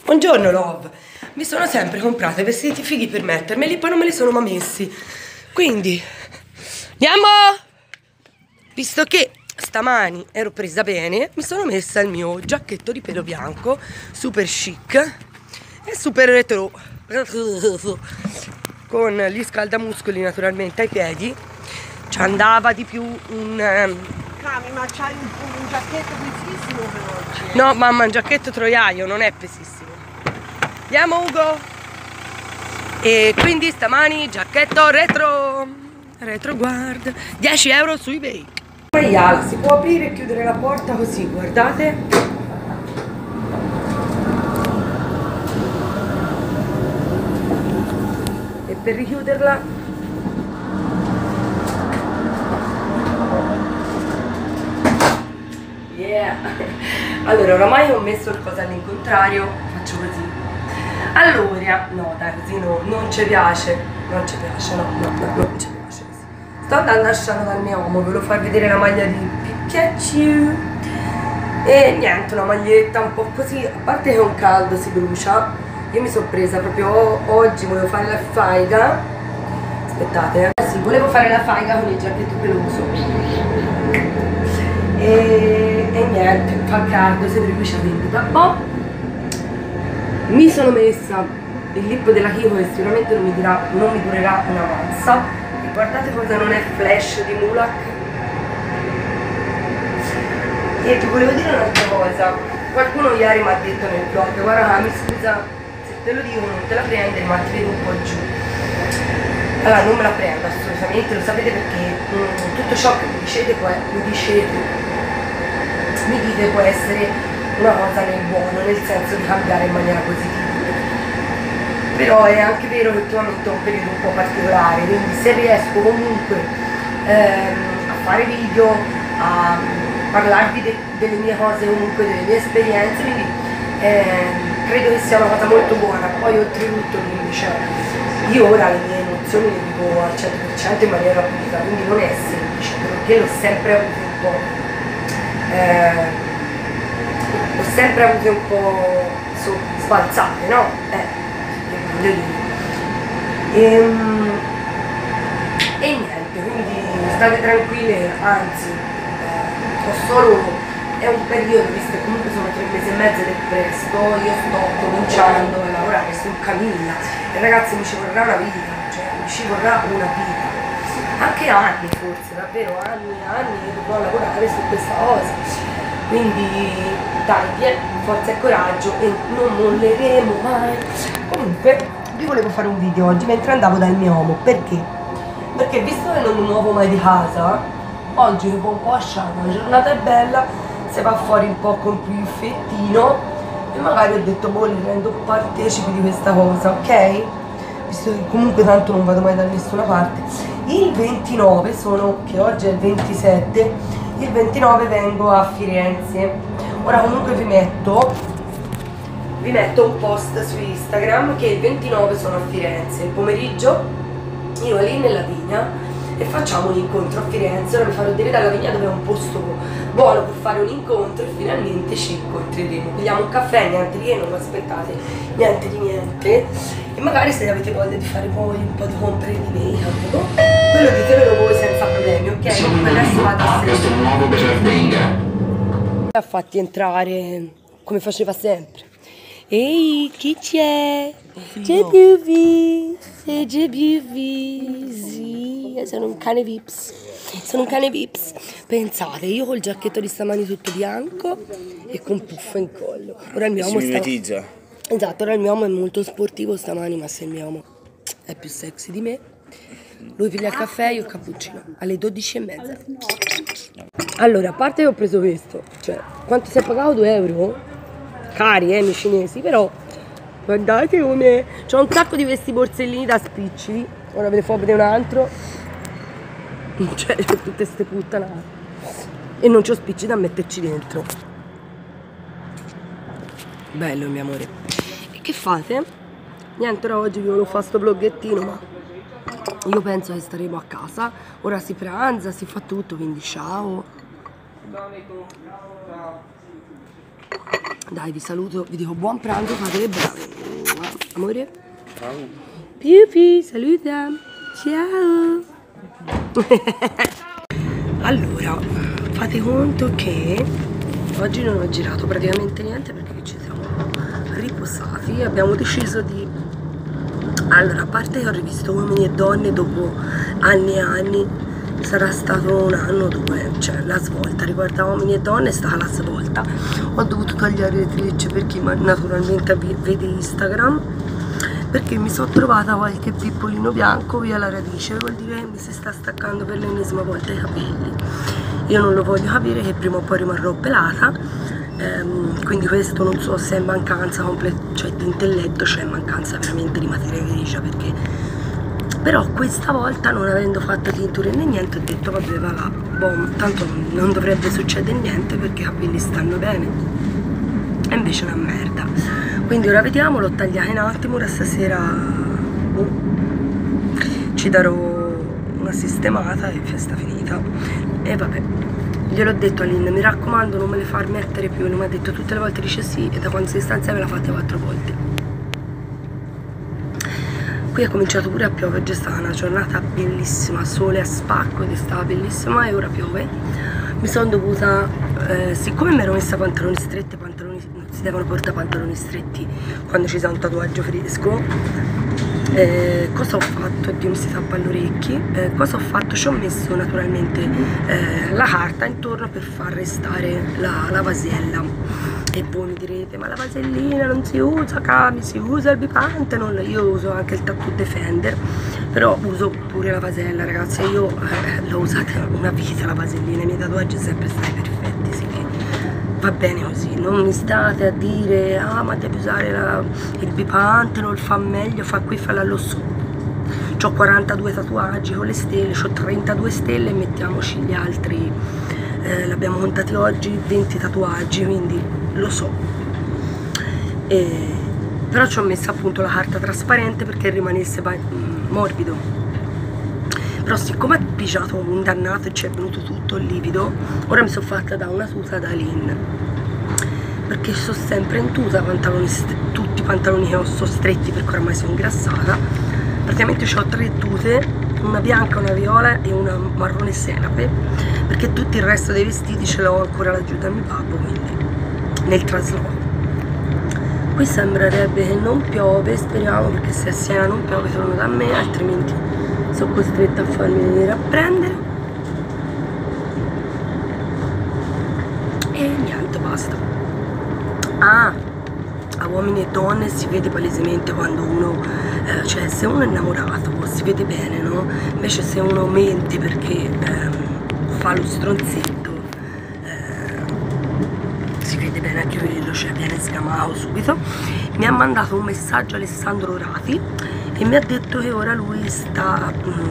Buongiorno love, mi sono sempre comprate vestiti fighi per mettermeli, poi non me li sono mai messi. Quindi andiamo! Visto che stamani ero presa bene, mi sono messa il mio giacchetto di pelo bianco, super chic e super retro, con gli scaldamuscoli naturalmente ai piedi. Ci andava di più un... Cami, ma c'hai un giacchetto pesissimo per oggi? No mamma, un giacchetto troiaio, non è pesissimo. Andiamo Ugo! E quindi stamani giacchetto retro guard, 10 euro su eBay. Maiala, si può aprire e chiudere la porta così, guardate. E per richiuderla allora, oramai ho messo il coso all'incontrario, faccio così. Allora, no dai, così no, non ci piace, non ci piace, no, non ci piace così. Sto andando a Sciano dal mio uomo, volevo far vedere la maglia di Pikachu. E niente, una maglietta un po' così, a parte che è un caldo, si brucia. Io mi sono presa proprio oggi, volevo fare la faiga. Aspettate, sì, volevo fare la faiga con il giacchetto peloso. E niente, fa caldo, si brucia vendita. Boh, mi sono messa il lip della Kiko che sicuramente non mi durerà una mazza. E guardate cosa non è flash di Mulak. E ti volevo dire un'altra cosa. Qualcuno ieri mi ha detto nel blog: guarda, mi scusa se te lo dico, non te la prendi, ma ti vedo un po' giù. Allora non me la prendo assolutamente, lo sapete, perché tutto ciò che mi dite può essere una cosa nel buono, nel senso di cambiare in maniera positiva. Però è anche vero che ultimamente ho un periodo un po' particolare, quindi se riesco comunque a fare video, a parlarvi delle mie cose, comunque delle mie esperienze, quindi credo che sia una cosa molto buona. Poi oltretutto invece io ora le mie emozioni le vivo al 100% in maniera pulita, quindi non è semplice, perché l'ho sempre avuto un po'. L'ho sempre avute un po' sbalzate, no? Voglio dire. E niente, quindi state tranquille, anzi, è un periodo, visto che comunque sono 3 mesi e mezzo ed è presto, io sto cominciando a lavorare su Camilla e ragazzi mi ci vorrà una vita, cioè mi ci vorrà una vita. Anche anni forse, davvero anni e anni che dovrò lavorare su questa cosa. Quindi dai, forza e coraggio e non molleremo mai. Comunque vi volevo fare un video oggi mentre andavo dal mio uomo. Perché? Perché visto che non mi muovo mai di casa, oggi che un po' a Sciano, la giornata è bella, se va fuori un po' con più il fettino e magari ho detto boh, li rendo partecipi di questa cosa, ok? Visto che comunque tanto non vado mai da nessuna parte. Il 29 che oggi è il 27, il 29 vengo a Firenze. Ora comunque vi metto un post su Instagram che il 29 sono a Firenze, il pomeriggio io lì nella vigna e facciamo un incontro a Firenze. Ora vi farò vedere dalla vigna dove è un posto buono per fare un incontro e finalmente ci incontreremo. Pigliamo un caffè, niente di che, non aspettate niente di niente. E magari se avete voglia di fare voi un po' di compere di make-up, quello ditemelo voi senza problemi, ok? Comunque adesso vado a ha fatti entrare come faceva sempre. Ehi, chi c'è? C'è Buvi, c'è Buvi, sì, sono un cane Vips. Sono un cane Vips. Pensate, io col giacchetto di stamani tutto bianco e con puffo in collo. Ora il mio uomo sta... Esatto, ora il mio uomo è molto sportivo stamani, ma se il mio uomo è più sexy di me, lui piglia il caffè e io il cappuccino alle 12:30. Allora, a parte che ho preso questo, cioè, quanto si è pagato? 2 euro? Cari, miei cinesi, però guardate come... C'ho un sacco di questi borsellini da spiccioli, ora ve ne faccio vedere un altro. Cioè, c'ho tutte queste puttanate e non c'ho spicci da metterci dentro. Bello, mio amore. E che fate? Niente, ora oggi vi volevo fare sto vloggettino, ma io penso che staremo a casa. Ora si pranza, si fa tutto, quindi ciao. Dai, vi saluto, vi dico buon pranzo, fate le brave. Amore? Ciao. Piupi, saluta. Ciao. Allora, fate conto che oggi non ho girato praticamente niente perché ci siamo riposati e abbiamo deciso di... Allora, a parte che ho rivisto Uomini e Donne dopo anni e anni, sarà stato un anno o due, cioè la svolta, riguarda Uomini e Donne è stata la svolta. Ho dovuto tagliare le trecce per chi naturalmente vede Instagram, perché mi sono trovata qualche pippolino bianco via la radice, vuol dire che mi si sta staccando per l'ennesima volta i capelli. Io non lo voglio capire, che prima o poi rimarrò pelata, quindi questo non so se è mancanza cioè di intelletto, cioè mancanza veramente di materia grigia, perché però questa volta, non avendo fatto tinture né niente, ho detto vabbè va là, boh, tanto non dovrebbe succedere niente perché i capelli stanno bene, e invece è una merda. Quindi ora vediamo, l'ho tagliata un attimo, ora stasera ci darò una sistemata e festa finita. E vabbè, gliel'ho detto a Lynn, mi raccomando non me le far mettere più, lui mi ha detto tutte le volte, dice sì, e da quando si sta insieme l'ha fatta 4 volte. Qui è cominciato pure a piovere, è stata una giornata bellissima, sole a spacco ed è stata bellissima e ora piove. Mi sono dovuta, siccome mi ero messa pantaloni stretti, non si devono portare pantaloni stretti quando ci sia un tatuaggio fresco, cosa ho fatto? Oddio, mi si tappa gli orecchi. Cosa ho fatto? Ci ho messo naturalmente la carta intorno per far restare la vasella. E voi mi direte, ma la vasellina non si usa, Cami, si usa il Bipanthenon. Io uso anche il Tattoo Defender, però uso pure la vasella, ragazzi. Io l'ho usata una vita la vasellina, i miei tatuaggi sono sempre stati perfetti, sì, che va bene così. Non mi state a dire, ah ma devi usare il Bipanthenon, fa meglio, fa qui, fa là, lo so. Ho 42 tatuaggi con le stelle, ho 32 stelle e mettiamoci gli altri, l'abbiamo contati oggi, 20 tatuaggi, quindi lo so. Però ci ho messo appunto la carta trasparente perché rimanesse morbido. Però siccome ha pigiato un dannato e ci è venuto tutto livido, ora mi sono fatta da una tuta da Lynn, perché sono sempre in tuta, tutti i pantaloni che ho sono stretti perché oramai sono ingrassata. Praticamente ho 3 tute, una bianca, una viola e una marrone senape, perché tutto il resto dei vestiti ce l'ho ancora laggiù da mio babbo, quindi nel trasloco. Qui sembrerebbe che non piove, speriamo, perché se a Siena non piove torno da me, altrimenti sono costretta a farmi venire a prendere. E niente, basta. Ah, a Uomini e Donne si vede palesemente quando uno, cioè se uno è innamorato si vede bene, no? Invece se uno mente perché fa lo stronzetto, si vede bene anche quello, cioè viene sgamato subito. Mi ha mandato un messaggio Alessandro Rati e mi ha detto che ora lui sta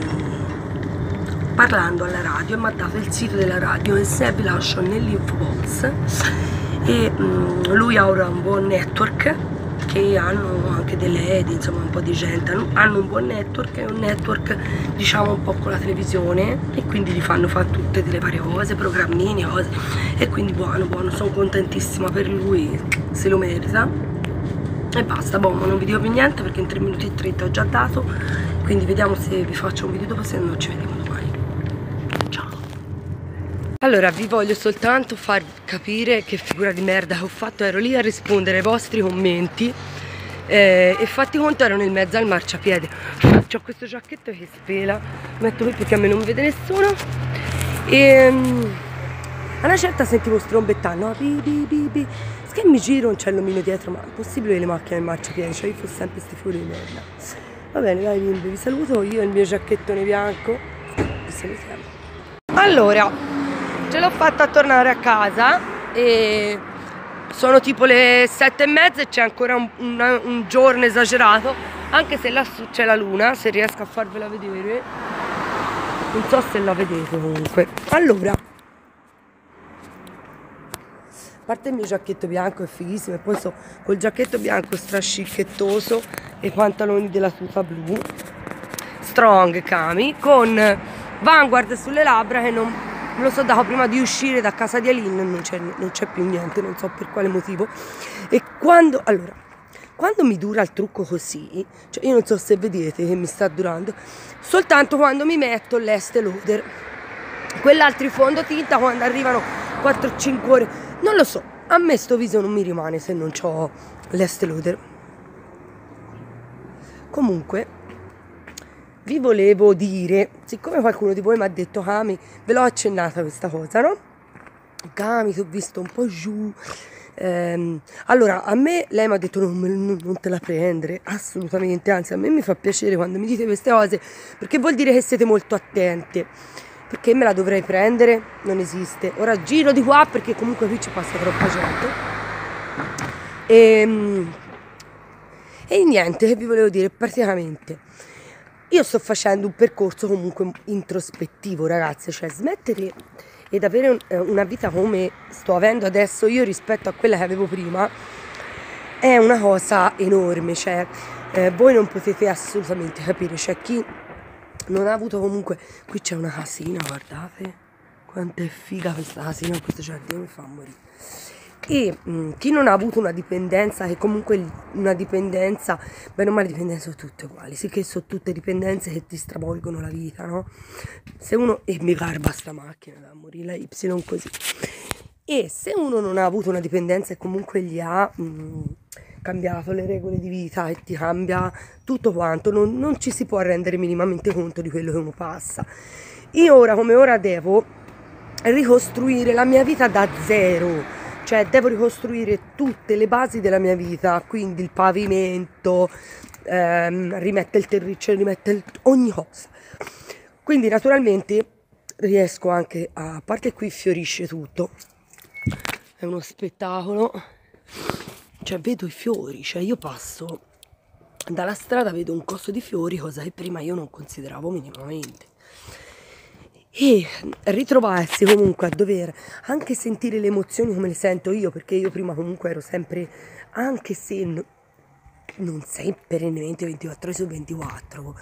parlando alla radio e mi ha dato il sito della radio, e se vi lascio nell'info box. E lui ha ora un buon network, che hanno anche delle edi, insomma un po' di gente, hanno un buon network, è un network diciamo un po' con la televisione, e quindi gli fanno fare tutte delle varie cose, programmini, cose, e quindi buono, sono contentissima per lui, se lo merita. E basta, boh, non vi dico più niente perché in 3 minuti e 30 ho già dato, quindi vediamo se vi faccio un video dopo, se no ci vediamo domani. Ciao! Allora, vi voglio soltanto far capire che figura di merda che ho fatto. Ero lì a rispondere ai vostri commenti e fatti conto ero nel mezzo al marciapiede. C'ho questo giacchetto che spela, lo metto qui perché a me non mi vede nessuno, e a una certa sentivo strombettare, no? Bi. Che mi giro, non c'è il nomino dietro, ma è possibile che le macchine nel marciapiede, cioè io fossi sempre queste figure di merda. Va bene, dai bimbi, vi saluto, io e il mio giacchettone bianco, vi salutiamo. Allora, ce l'ho fatta a tornare a casa e sono tipo le 7:30 e c'è ancora un giorno esagerato, anche se lassù c'è la luna, se riesco a farvela vedere, non so se la vedete comunque. Allora, a parte il mio giacchetto bianco è fighissimo, e poi so col giacchetto bianco strascicchettoso e i pantaloni della tuta blu strong Cami, con Vanguard sulle labbra che non me lo so dato prima di uscire da casa di Aline, non c'è più niente, non so per quale motivo. E quando mi dura il trucco così, cioè io non so se vedete che mi sta durando, soltanto quando mi metto l'Estée Lauder, quell'altro fondotinta quando arrivano 4-5 ore, non lo so, a me sto viso non mi rimane se non ho l'Estée Lauder. Comunque vi volevo dire, siccome qualcuno di voi mi ha detto Cami, ve l'ho accennata questa cosa, no? Cami, ti ho visto un po' giù. Allora, a me lei mi ha detto non te la prendere, assolutamente, anzi a me mi fa piacere quando mi dite queste cose, perché vuol dire che siete molto attente. Perché me la dovrei prendere? Non esiste. Ora giro di qua perché comunque qui ci passa troppa gente. E niente, che vi volevo dire, praticamente io sto facendo un percorso comunque introspettivo, ragazze, cioè smettere ed avere una vita come sto avendo adesso io rispetto a quella che avevo prima è una cosa enorme, cioè voi non potete assolutamente capire, cioè chi non ha avuto comunque, qui c'è una casina, guardate quanto è figa questa casina, questo giardino mi fa morire. E chi non ha avuto una dipendenza, che comunque una dipendenza, bene o male dipendenze sono tutte uguali, sì che sono tutte dipendenze che ti stravolgono la vita, no? Se uno, e mi garba sta macchina da morire, la Y così, e se uno non ha avuto una dipendenza e comunque gli ha cambiato le regole di vita e ti cambia tutto quanto, non ci si può rendere minimamente conto di quello che uno passa. Io ora come ora devo ricostruire la mia vita da zero, cioè devo ricostruire tutte le basi della mia vita, quindi il pavimento, rimette il terriccio, rimette ogni cosa. Quindi naturalmente riesco anche a parte qui fiorisce tutto, è uno spettacolo, cioè vedo i fiori, cioè io passo dalla strada, vedo un coso di fiori, cosa che prima io non consideravo minimamente. E ritrovarsi comunque a dover anche sentire le emozioni come le sento io, perché io prima comunque ero sempre, anche se non sei perennemente 24 ore su 24,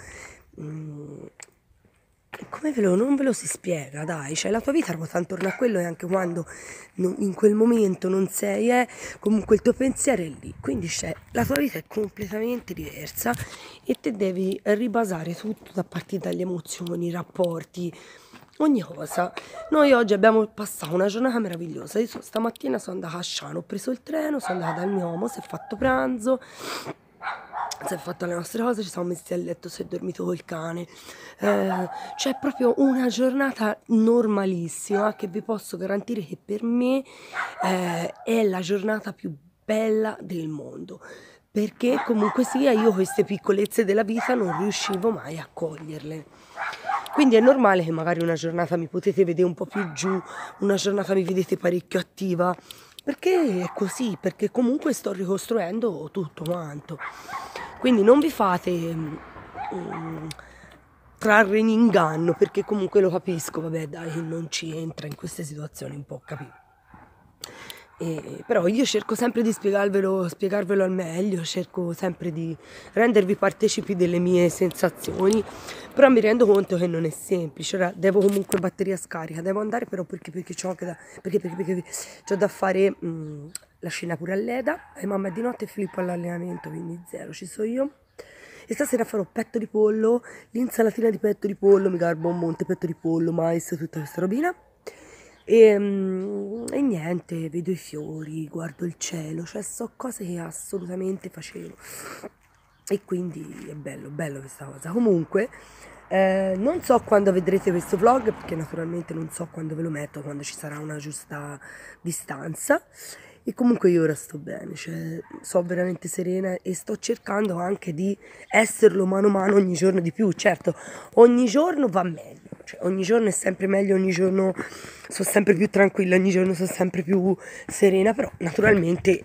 come non ve lo si spiega, dai, cioè la tua vita ruota intorno a quello e anche quando in quel momento non sei, comunque il tuo pensiero è lì, quindi la tua vita è completamente diversa e te devi ribasare tutto a partire dalle emozioni, i rapporti, ogni cosa. Noi oggi abbiamo passato una giornata meravigliosa, io stamattina sono andata a Sciano, ho preso il treno, sono andata dal mio uomo, si è fatto pranzo, si è fatto le nostre cose, ci siamo messi a letto, si è dormito col cane, cioè proprio una giornata normalissima che vi posso garantire che per me è la giornata più bella del mondo, perché comunque sia io queste piccolezze della vita non riuscivo mai a coglierle. Quindi è normale che magari una giornata mi potete vedere un po' più giù, una giornata mi vedete parecchio attiva, perché è così, perché comunque sto ricostruendo tutto quanto. Quindi non vi fate trarre in inganno, perché comunque lo capisco, vabbè dai, non ci entra in queste situazioni, un po' capito. Però io cerco sempre di spiegarvelo al meglio, cerco sempre di rendervi partecipi delle mie sensazioni, però mi rendo conto che non è semplice. Ora devo comunque batteria scarica, devo andare però perché c'ho anche perché c'ho da fare la scena pure a Leda, e mamma è di notte e Filippo all'allenamento, quindi zero, ci sono io. E stasera farò petto di pollo, l'insalatina di petto di pollo, mi garbo un monte petto di pollo, mais, tutta questa robina. E niente, vedo i fiori, guardo il cielo, cioè so cose che assolutamente facevo, e quindi è bello questa cosa. Comunque non so quando vedrete questo vlog, perché naturalmente non so quando ve lo metto, quando ci sarà una giusta distanza. E comunque io ora sto bene, cioè so veramente serena e sto cercando anche di esserlo mano a mano ogni giorno di più. Certo, ogni giorno va meglio, cioè ogni giorno è sempre meglio, ogni giorno sono sempre più tranquilla, ogni giorno sono sempre più serena, però naturalmente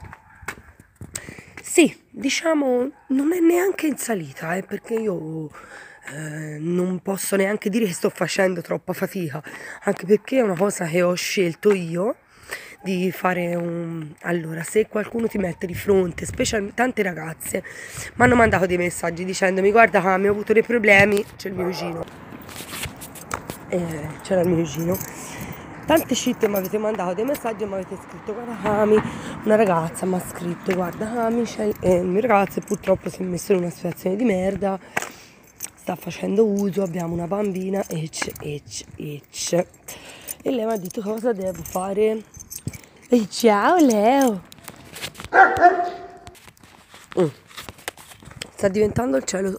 sì, diciamo non è neanche in salita, perché io non posso neanche dire che sto facendo troppa fatica, anche perché è una cosa che ho scelto io di fare allora, se qualcuno ti mette di fronte, specialmente tante ragazze mi hanno mandato dei messaggi dicendomi: guarda Cami, ho avuto dei problemi, c'è il mio vicino, c'era il mio cugino. Tante scitte mi avete mandato dei messaggi e mi avete scritto: guarda Ami, una ragazza mi ha scritto, guarda Ami, il mio ragazzo purtroppo si è messo in una situazione di merda, sta facendo uso, abbiamo una bambina, e lei mi ha detto cosa devo fare. E ciao Leo! Sta diventando il cielo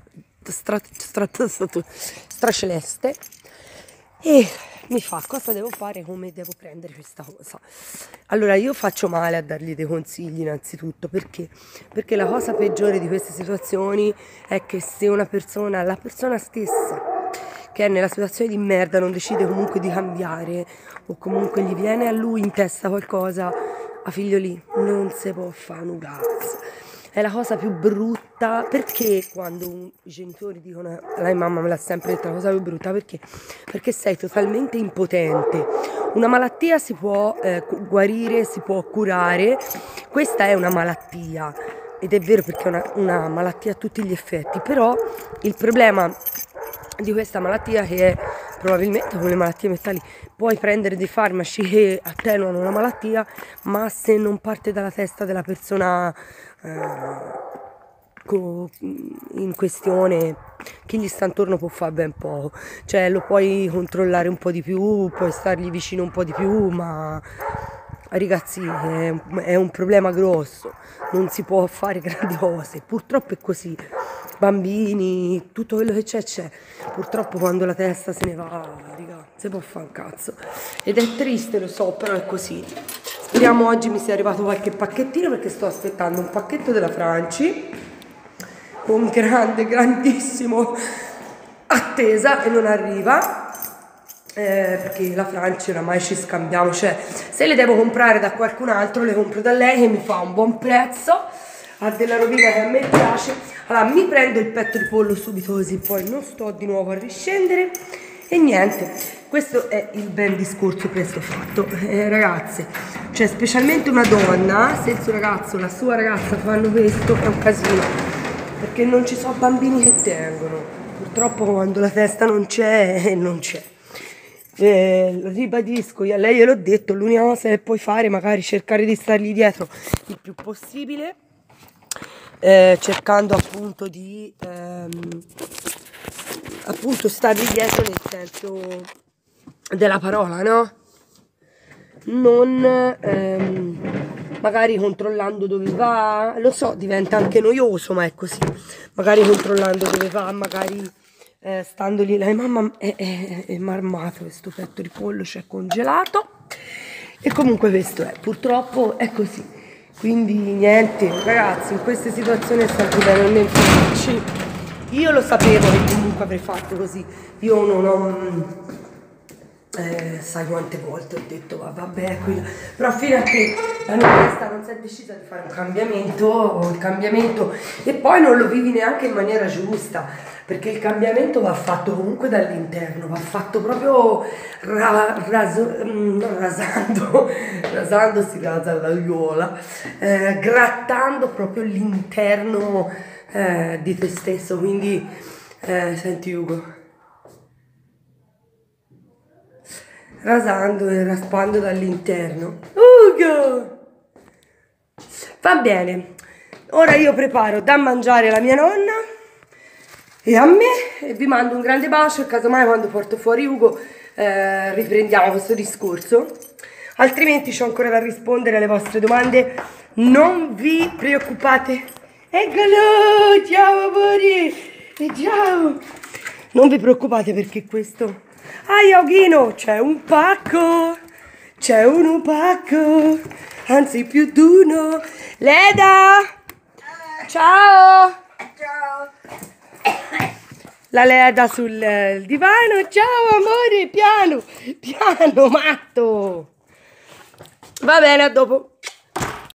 straceleste e mi fa: cosa devo fare, come devo prendere questa cosa. Allora io faccio male a dargli dei consigli innanzitutto, perché la cosa peggiore di queste situazioni è che se la persona stessa che è nella situazione di merda non decide comunque di cambiare, o comunque gli viene a lui in testa qualcosa, a figlio lì non si può fare un cazzo. È la cosa più brutta, perché quando i genitori dicono, lei mamma me l'ha sempre detto, la cosa più brutta, perché sei totalmente impotente. Una malattia si può guarire, si può curare, questa è una malattia, ed è vero perché è una malattia a tutti gli effetti, però il problema di questa malattia, che è probabilmente come le malattie mentali, puoi prendere dei farmaci che attenuano la malattia, ma se non parte dalla testa della persona in questione, chi gli sta intorno può fare ben poco. Cioè lo puoi controllare un po' di più, puoi stargli vicino un po' di più, ma ragazzi è un problema grosso, non si può fare grandi cose, purtroppo è così. Bambini, tutto quello che c'è. Purtroppo quando la testa se ne va, raga, si può fare un cazzo. Ed è triste, lo so, però è così. Speriamo oggi mi sia arrivato qualche pacchettino, perché sto aspettando un pacchetto della Franci con grandissimo attesa, e non arriva, perché la Franci oramai ci scambiamo, cioè se le devo comprare da qualcun altro le compro da lei che mi fa un buon prezzo, ha della rovina che a me piace. Allora mi prendo il petto di pollo subito, così poi non sto di nuovo a riscendere. E niente, questo è il bel discorso che sto fatto, ragazze. Cioè specialmente una donna, se il suo ragazzo o la sua ragazza fanno questo è un casino, perché non ci sono bambini che tengono. Purtroppo quando la testa non c'è, non c'è. Ribadisco, a lei gliel'ho detto, l'unica cosa che puoi fare è magari cercare di stargli dietro il più possibile, cercando appunto di stargli dietro nel senso della parola, no? Non magari controllando dove va, lo so, diventa anche noioso, ma è così. Magari controllando dove va, magari stando lì, la mamma è marmato questo petto di pollo, cioè congelato. E comunque questo è, purtroppo è così. Quindi niente, ragazzi, in queste situazioni è sempre bene non influirci. Io lo sapevo che comunque avrei fatto così. Io non ho... sai quante volte ho detto vabbè, però fino a che la mia testa non si è decisa di fare un cambiamento, e poi non lo vivi neanche in maniera giusta, perché il cambiamento va fatto comunque dall'interno, va fatto proprio rasando si rasa la viola, grattando proprio l'interno di te stesso. Quindi senti Ugo, rasando e raspando dall'interno. Ugo! Va bene, ora io preparo da mangiare alla mia nonna e a me, e vi mando un grande bacio, e casomai quando porto fuori Ugo riprendiamo questo discorso. Altrimenti c'ho ancora da rispondere alle vostre domande, non vi preoccupate. Eccolo, ciao amori, e ciao! Non vi preoccupate, perché questo... Ah, Yoghino, c'è un pacco, anzi più di uno. Leda, ciao. Ciao. La Leda sul divano, ciao amore, piano, matto. Va bene, a dopo.